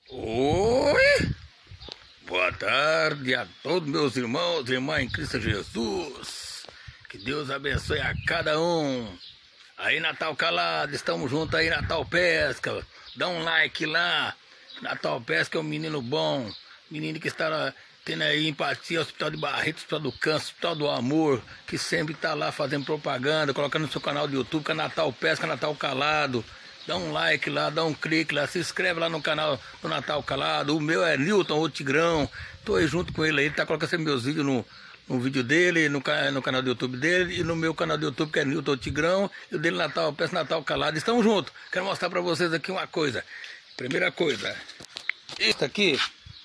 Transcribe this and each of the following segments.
Oi, boa tarde a todos meus irmãos e irmãs em Cristo Jesus. Que Deus abençoe a cada um. Aí Natal Calado, estamos juntos aí, Natal Pesca. Dá um like lá. Natal Pesca é um menino bom, menino que está tendo aí empatia, Hospital de Barretos, Hospital do Câncer, Hospital do Amor, que sempre está lá fazendo propaganda, colocando no seu canal do YouTube, que é Natal Pesca, Natal Calado. Dá um like lá, dá um clique lá, se inscreve lá no canal do Natal Calado. O meu é Newton, o Tigrão. Tô aí junto com ele aí, tá colocando sempre meus vídeos no vídeo dele, no canal do YouTube dele, e no meu canal do YouTube, que é Newton, o Tigrão, e o dele Natal, Peço Natal Calado. Estamos juntos. Quero mostrar pra vocês aqui uma coisa. Primeira coisa, isso aqui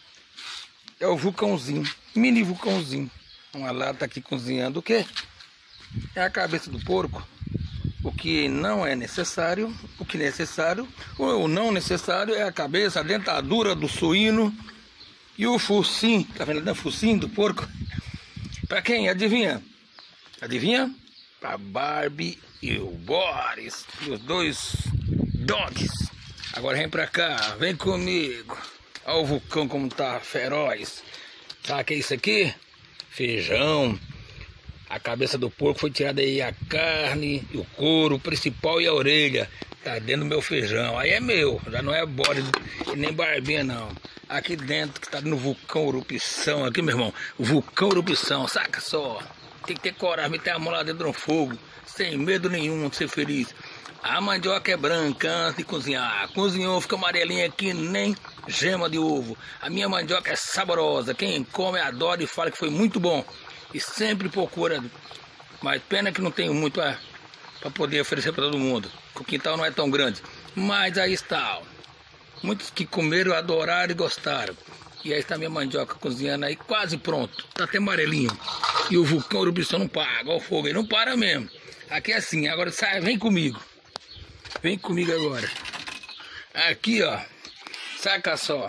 é o vulcãozinho, mini vulcãozinho. Uma lata aqui cozinhando o quê? É a cabeça do porco. O que não é necessário, o que é necessário, ou não necessário é a cabeça, a dentadura do suíno e o focinho, tá vendo? O focinho do porco. Pra quem? Adivinha? Adivinha? Pra Barbie e o Boris, os dois dogs. Agora vem pra cá, vem comigo. Olha o vulcão como tá feroz. Sabe o que é isso aqui? Feijão. A cabeça do porco foi tirada aí, a carne, o couro, o principal e a orelha. Tá dentro do meu feijão. Aí é meu, já não é bode e nem barbinha não. Aqui dentro, que tá no vulcão erupção, aqui meu irmão, o vulcão erupção, saca só. Tem que ter coragem, meter a mão lá dentro do fogo, sem medo nenhum de ser feliz. A mandioca é branca antes de cozinhar. Cozinhou, fica amarelinha aqui, nem gema de ovo. A minha mandioca é saborosa. Quem come adora e fala que foi muito bom. E sempre procura, mas pena que não tenho muito para poder oferecer para todo mundo. O quintal não é tão grande. Mas aí está, ó. Muitos que comeram, adoraram e gostaram. E aí está minha mandioca cozinhando aí, quase pronto. Tá até amarelinho. E o vulcão erupção não para, olha o fogo aí, não para mesmo. Aqui é assim, agora sai, vem comigo. Vem comigo agora. Aqui, ó, saca só.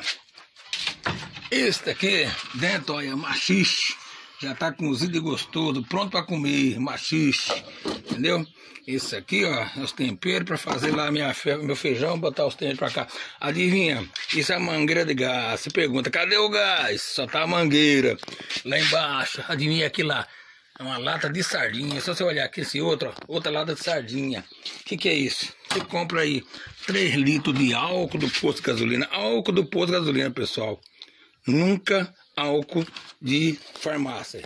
Este aqui, dentro, olha, machixe. Já tá cozido e gostoso, pronto para comer, machixe, entendeu? Isso aqui, ó, é os temperos para fazer lá meu feijão, botar os temperos para cá. Adivinha? Isso é mangueira de gás. Você pergunta, cadê o gás? Só tá a mangueira. Lá embaixo, adivinha aqui lá? É uma lata de sardinha. Se você olhar aqui, esse outro, ó, outra lata de sardinha. O que é isso? Você compra aí 3 litros de álcool do posto de gasolina. Álcool do posto de gasolina, pessoal. Nunca álcool de farmácia.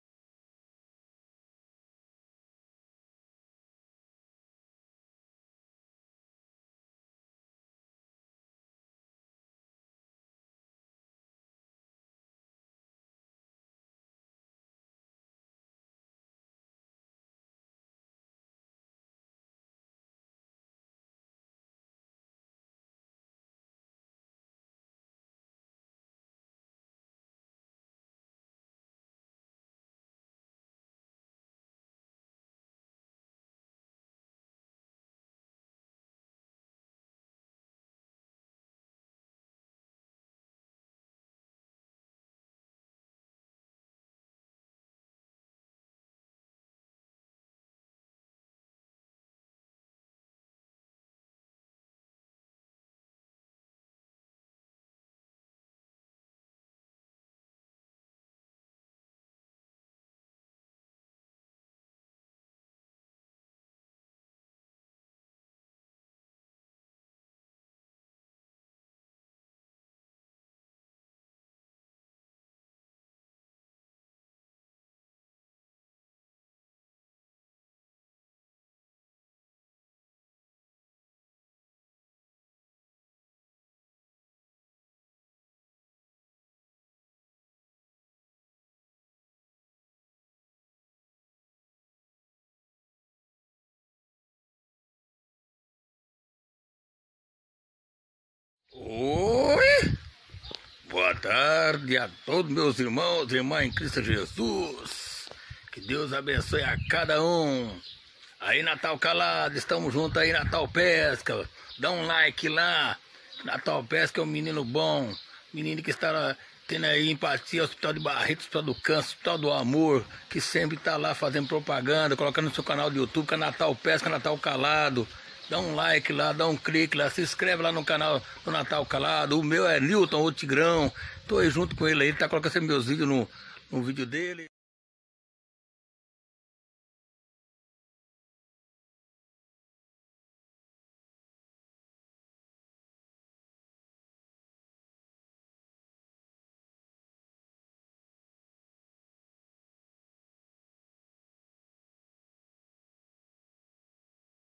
Oi, boa tarde a todos meus irmãos e irmãs em Cristo Jesus. Que Deus abençoe a cada um. Aí Natal Calado, estamos juntos aí, Natal Pesca. Dá um like lá. Natal Pesca é um menino bom, menino que está tendo aí empatia, Hospital de Barretos, Hospital do Câncer, Hospital do Amor, que sempre está lá fazendo propaganda, colocando no seu canal do YouTube, que é Natal Pesca, Natal Calado. dá um like lá, dá um clique lá, se inscreve lá no canal do Natal Calado. O meu é Newton, o Tigrão. Tô aí junto com ele aí, tá colocando sempre meus vídeos no vídeo dele.